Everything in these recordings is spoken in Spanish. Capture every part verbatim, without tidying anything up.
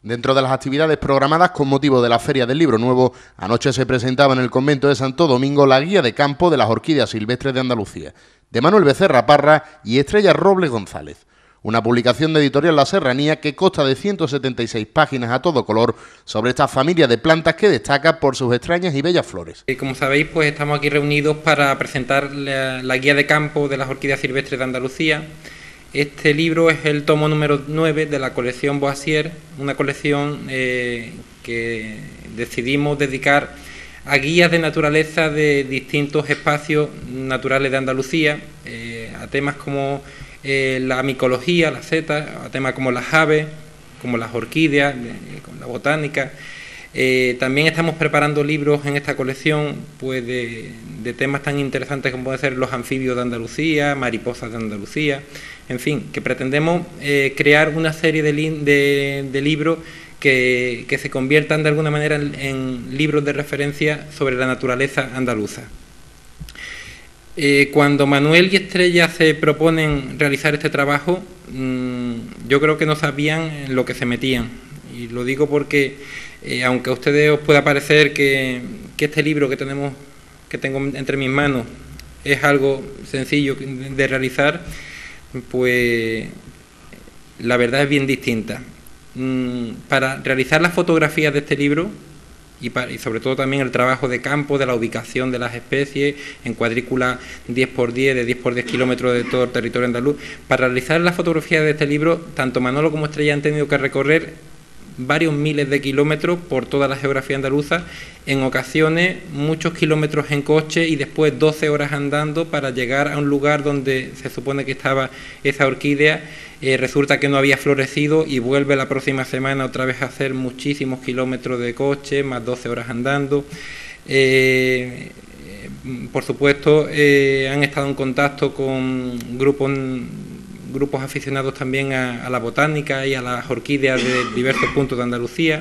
Dentro de las actividades programadas con motivo de la Feria del Libro Nuevo, anoche se presentaba en el convento de Santo Domingo la guía de campo de las orquídeas silvestres de Andalucía, de Manuel Becerra Parra y Estrella Robles González. Una publicación de Editorial La Serranía que consta de ciento setenta y seis páginas a todo color sobre esta familia de plantas que destaca por sus extrañas y bellas flores. Como sabéis, pues estamos aquí reunidos para presentar la, la guía de campo de las orquídeas silvestres de Andalucía. Este libro es el tomo número nueve de la colección Boissier, una colección eh, que decidimos dedicar a guías de naturaleza de distintos espacios naturales de Andalucía, eh, a temas como eh, la micología, las setas, a temas como las aves, como las orquídeas, eh, como la botánica. Eh, también estamos preparando libros en esta colección pues de, de temas tan interesantes como pueden ser los anfibios de Andalucía, mariposas de Andalucía, en fin, que pretendemos eh, crear una serie de, li de, de libros que, que se conviertan de alguna manera en, en libros de referencia sobre la naturaleza andaluza. Eh, cuando Manuel y Estrella se proponen realizar este trabajo, mmm, yo creo que no sabían en lo que se metían, y lo digo porque Eh, aunque a ustedes os pueda parecer que, que este libro que tenemos, que tengo entre mis manos es algo sencillo de realizar, pues la verdad es bien distinta. Mm, para realizar las fotografías de este libro y, para, y sobre todo también el trabajo de campo, de la ubicación de las especies en cuadrícula diez por diez, de diez por diez kilómetros de todo el territorio andaluz, para realizar las fotografías de este libro, tanto Manolo como Estrella han tenido que recorrer varios miles de kilómetros por toda la geografía andaluza, en ocasiones muchos kilómetros en coche y después doce horas andando para llegar a un lugar donde se supone que estaba esa orquídea. Eh, resulta que no había florecido y vuelve la próxima semana otra vez a hacer muchísimos kilómetros de coche, más doce horas andando. Eh, por supuesto, eh, han estado en contacto con grupos grupos aficionados también a, a la botánica y a las orquídeas de diversos puntos de Andalucía.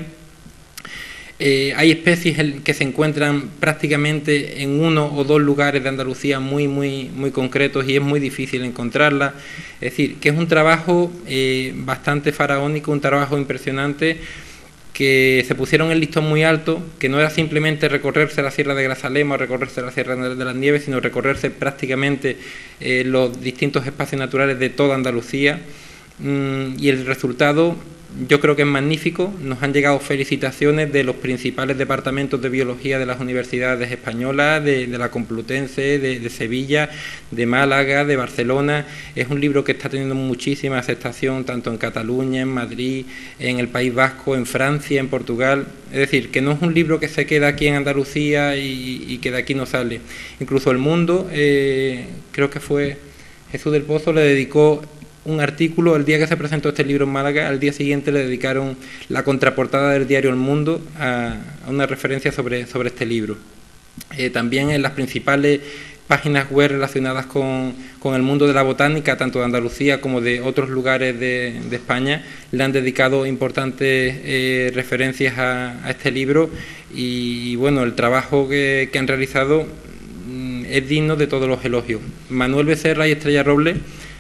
Eh, hay especies que se encuentran prácticamente en uno o dos lugares de Andalucía muy, muy, muy concretos y es muy difícil encontrarlas. Es decir, que es un trabajo eh, bastante faraónico, un trabajo impresionante, que se pusieron el listón muy alto, que no era simplemente recorrerse la Sierra de Grazalema o recorrerse la Sierra de las Nieves, sino recorrerse prácticamente eh, los distintos espacios naturales de toda Andalucía. Mm, y el resultado yo creo que es magnífico. Nos han llegado felicitaciones de los principales departamentos de biología de las universidades españolas, de, de la Complutense, de, de Sevilla, de Málaga, de Barcelona. Es un libro que está teniendo muchísima aceptación tanto en Cataluña, en Madrid, en el País Vasco, en Francia, en Portugal. Es decir, que no es un libro que se queda aquí en Andalucía y, y que de aquí no sale. Incluso El Mundo, eh, creo que fue Jesús del Pozo, le dedicó un artículo el día que se presentó este libro en Málaga. Al día siguiente le dedicaron la contraportada del diario El Mundo a, a una referencia sobre, sobre este libro. Eh, también en las principales páginas web relacionadas con, con el mundo de la botánica, tanto de Andalucía como de otros lugares de, de España, le han dedicado importantes eh, referencias a, a este libro y, y bueno, el trabajo que, que han realizado mm, es digno de todos los elogios. Manuel Becerra y Estrella Robles,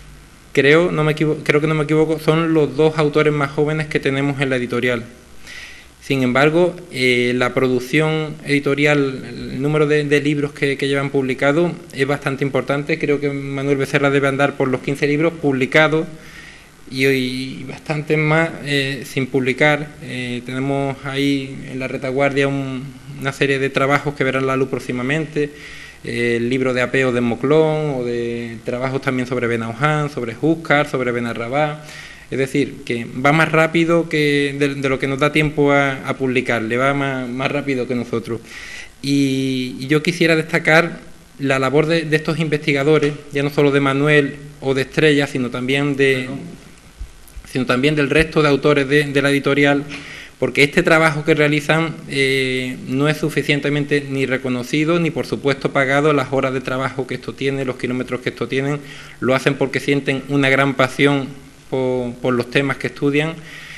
Creo, no me equivoco, creo que no me equivoco, son los dos autores más jóvenes que tenemos en la editorial. Sin embargo, eh, la producción editorial, el número de, de libros que, que llevan publicados es bastante importante. Creo que Manuel Becerra debe andar por los quince libros publicados y, y bastantes más eh, sin publicar. Eh, tenemos ahí en la retaguardia un, una serie de trabajos que verán la luz próximamente. El libro de Apeo de Moclón, o de trabajos también sobre Benauján, sobre Júzcar, sobre Benarrabá. Es decir, que va más rápido que de, de lo que nos da tiempo a, a publicar, le va más, más rápido que nosotros. Y, y yo quisiera destacar la labor de, de estos investigadores, ya no solo de Manuel o de Estrella, sino también, de, sino también del resto de autores de, de la editorial, porque este trabajo que realizan eh, no es suficientemente ni reconocido ni por supuesto pagado. Las horas de trabajo que esto tiene, los kilómetros que esto tienen, lo hacen porque sienten una gran pasión por, por los temas que estudian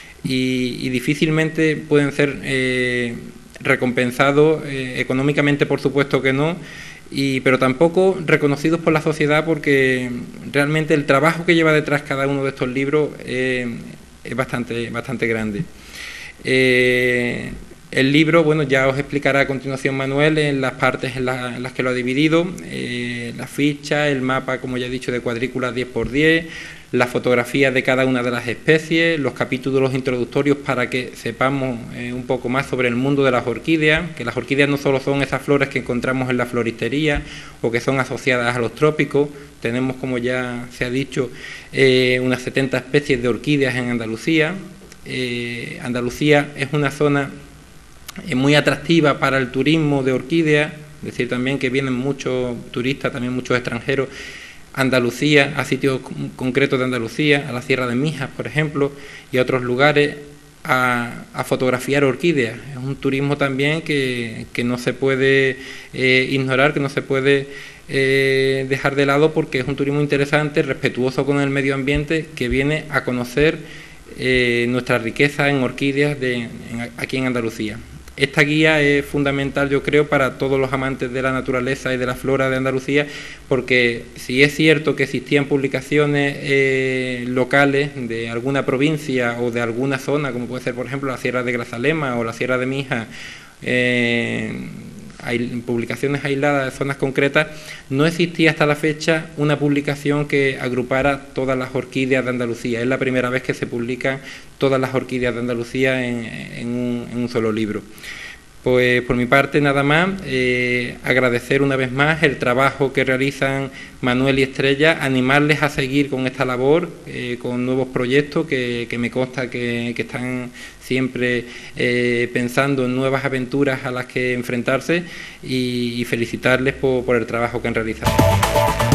y, y difícilmente pueden ser eh, recompensados eh, económicamente, por supuesto que no, y, pero tampoco reconocidos por la sociedad, porque realmente el trabajo que lleva detrás cada uno de estos libros eh, es bastante, bastante grande. Eh, el libro, bueno, ya os explicará a continuación Manuel en las partes en, la, en las que lo ha dividido, eh, la ficha, el mapa, como ya he dicho, de cuadrículas diez por diez, las fotografías de cada una de las especies, los capítulos introductorios para que sepamos eh, un poco más sobre el mundo de las orquídeas, que las orquídeas no solo son esas flores que encontramos en la floristería o que son asociadas a los trópicos. Tenemos, como ya se ha dicho, eh, unas setenta especies de orquídeas en Andalucía. Eh, Andalucía es una zona eh, muy atractiva para el turismo de orquídeas, es decir, también que vienen muchos turistas, también muchos extranjeros, Andalucía, a sitios concretos de Andalucía, a la Sierra de Mijas, por ejemplo, y a otros lugares, a, a fotografiar orquídeas. Es un turismo también que, que no se puede eh, ignorar, que no se puede eh, dejar de lado, porque es un turismo interesante, respetuoso con el medio ambiente, que viene a conocer eh, nuestra riqueza en orquídeas de, en, aquí en Andalucía. Esta guía es fundamental, yo creo, para todos los amantes de la naturaleza y de la flora de Andalucía, porque si es cierto que existían publicaciones eh, locales de alguna provincia o de alguna zona, como puede ser, por ejemplo, la Sierra de Grazalema o la Sierra de Mijas, eh, hay publicaciones aisladas de zonas concretas, no existía hasta la fecha una publicación que agrupara todas las orquídeas de Andalucía. Es la primera vez que se publican todas las orquídeas de Andalucía en, en, un, en un solo libro. Pues por mi parte nada más, eh, agradecer una vez más el trabajo que realizan Manuel y Estrella, animarles a seguir con esta labor, eh, con nuevos proyectos que, que me consta que, que están siempre eh, pensando en nuevas aventuras a las que enfrentarse, y, y felicitarles por, por el trabajo que han realizado.